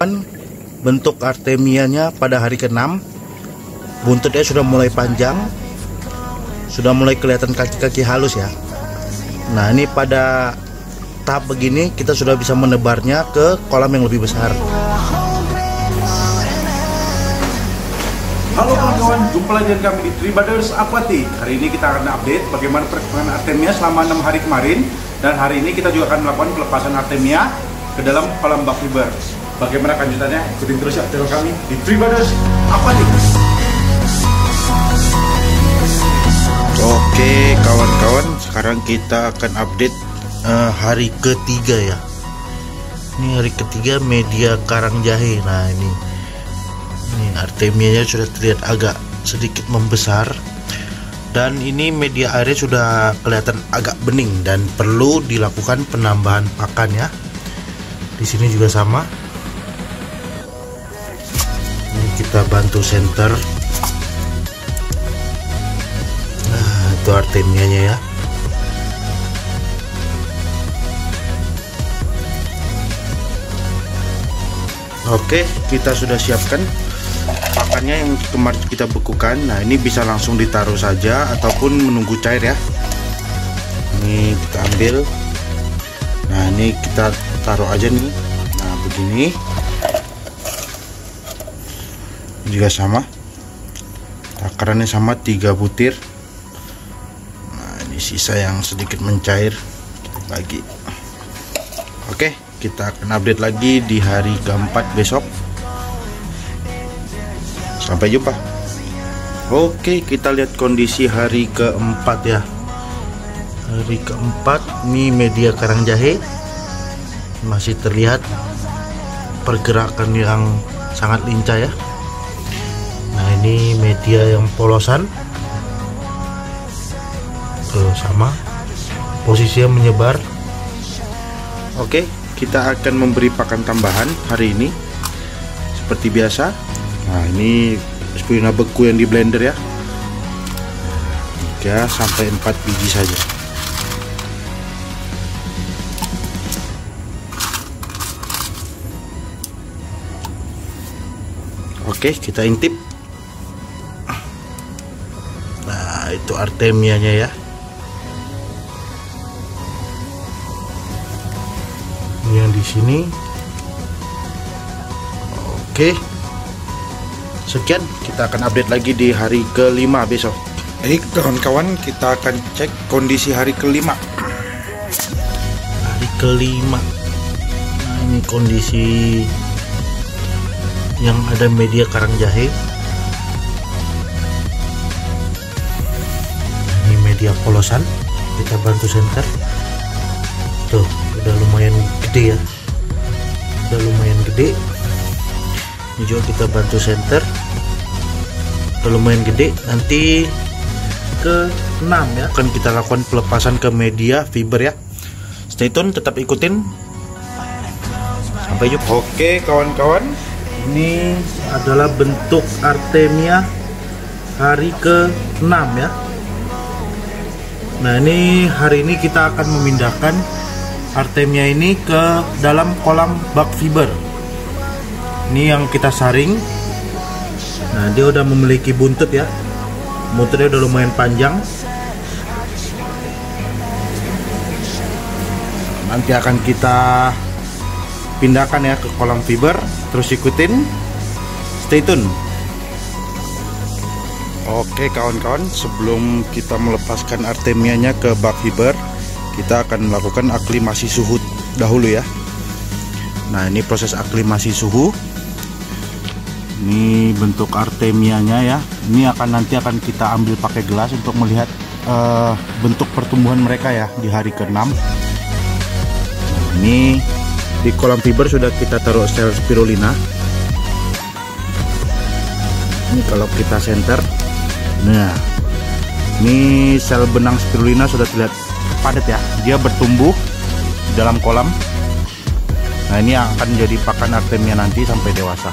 Bentuk artemianya pada hari ke-6, buntutnya sudah mulai panjang, sudah mulai kelihatan kaki-kaki halus ya. Nah, ini pada tahap begini kita sudah bisa menebarnya ke kolam yang lebih besar. Halo kawan-kawan, jumpa lagi dengan kami di Three Brothers Aquatic. Hari ini kita akan update bagaimana perkembangan artemia selama 6 hari kemarin. Dan hari ini kita juga akan melakukan pelepasan artemia ke dalam kolam bak fiber. Bagaimana kelanjutannya? Ikutin terus ya channel kami di Three Brothers Aquatic. Oke kawan-kawan, sekarang kita akan update hari ketiga ya. Ini hari ketiga media karang jahe. Nah ini artemianya sudah terlihat agak sedikit membesar, dan ini media airnya sudah kelihatan agak bening dan perlu dilakukan penambahan pakan ya. Di sini juga sama. Ini kita bantu center. Nah, itu artemianya ya. Oke, kita sudah siapkan pakannya yang kemarin kita bekukan. Nah, ini bisa langsung ditaruh saja ataupun menunggu cair ya. Ini kita ambil. Nah, ini kita taruh aja nih. Nah, begini. Juga sama. Takarannya sama 3 butir. Nah, ini sisa yang sedikit mencair kita bagi. Oke, kita akan update lagi di hari keempat besok. Sampai jumpa. Oke, kita lihat kondisi hari keempat ya. Hari keempat, ini media karang jahe masih terlihat pergerakan yang sangat lincah ya. Nah, ini media yang polosan. Sama posisinya menyebar. Oke, kita akan memberi pakan tambahan hari ini seperti biasa. Nah, ini spirulina beku yang di blender ya. 3 sampai 4 biji saja. Oke, kita intip. Nah, itu artemianya ya. Yang di sini. Oke. Sekian, kita akan update lagi di hari kelima besok. Baik kawan-kawan, kita akan cek kondisi hari kelima. Hari kelima. Nah, ini kondisi yang ada media karang jahe. Ini media polosan, kita bantu center. Tuh, udah lumayan gede ya. Udah lumayan gede. Ini juga kita bantu center. Udah lumayan gede. Nanti ke 6 ya akan kita lakukan pelepasan ke media fiber ya. Stay tune, tetap ikutin. Sampai jumpa. Oke kawan-kawan, ini adalah bentuk artemia hari ke-6 ya. Nah, ini hari ini kita akan memindahkan artemia ini ke dalam kolam bak fiber. Ini yang kita saring. Nah, dia udah memiliki buntut ya. Buntutnya udah lumayan panjang. Nanti akan kita pindahkan ya ke kolam fiber. Terus ikutin, stay tune. Oke kawan-kawan, sebelum kita melepaskan artemianya ke bak fiber, kita akan melakukan aklimasi suhu dahulu ya. Nah, ini proses aklimasi suhu. Ini bentuk artemianya ya. Ini nanti akan kita ambil pakai gelas untuk melihat bentuk pertumbuhan mereka ya di hari ke-6. Nah, ini di kolam fiber sudah kita taruh sel spirulina. Ini kalau kita center. Nah, ini sel benang spirulina sudah terlihat padat ya. Dia bertumbuh di dalam kolam. Nah, ini akan menjadi pakan artemia nanti sampai dewasa.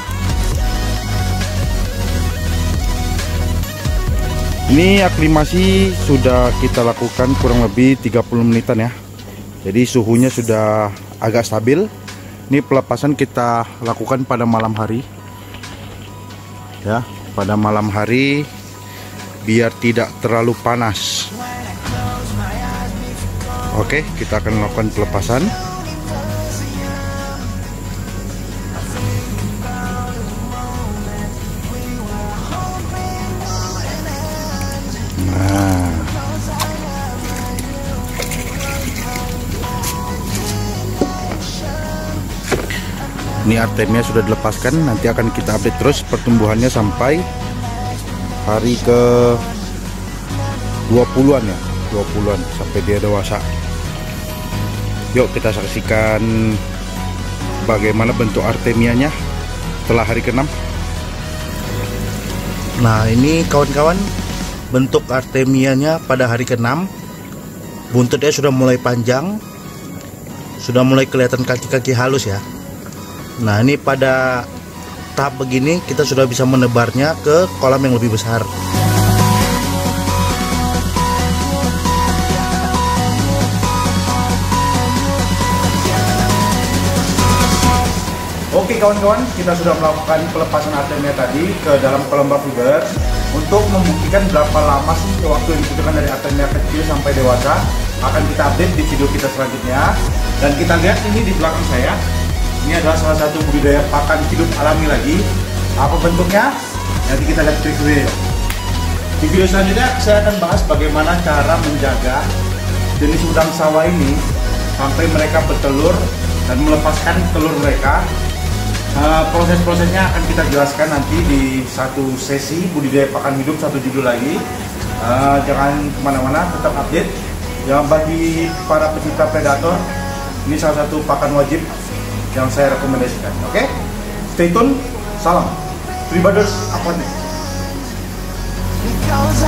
Ini aklimasi sudah kita lakukan kurang lebih 30 menitan ya. Jadi suhunya sudah agak stabil. Ini pelepasan kita lakukan pada malam hari ya, pada malam hari biar tidak terlalu panas. Oke, kita akan melakukan pelepasan. Nah, ini artemia sudah dilepaskan. Nanti akan kita update terus pertumbuhannya sampai hari ke 20-an ya, 20-an sampai dia dewasa. Yuk kita saksikan bagaimana bentuk artemianya setelah hari ke-6. Nah, ini kawan-kawan bentuk artemianya pada hari ke-6. Buntutnya sudah mulai panjang, sudah mulai kelihatan kaki-kaki halus ya. Nah, ini pada tahap begini kita sudah bisa menebarnya ke kolam yang lebih besar. Oke kawan-kawan, kita sudah melakukan pelepasan artemia tadi ke dalam kolam fiber untuk membuktikan berapa lama sih waktu yang dibutuhkan dari artemia kecil sampai dewasa. Akan kita update di video kita selanjutnya. Dan kita lihat ini di belakang saya, ini adalah salah satu budidaya pakan hidup alami lagi. Apa bentuknya? Nanti kita lihat di video. Di video selanjutnya saya akan bahas bagaimana cara menjaga jenis udang sawah ini sampai mereka bertelur dan melepaskan telur mereka. Proses-prosesnya akan kita jelaskan nanti di satu sesi budidaya pakan hidup, satu judul lagi. Jangan kemana-mana, tetap update. Yang bagi para pecinta predator, ini salah satu pakan wajib yang saya rekomendasikan. Oke, stay tune. Salam Tree Budders Aquatic.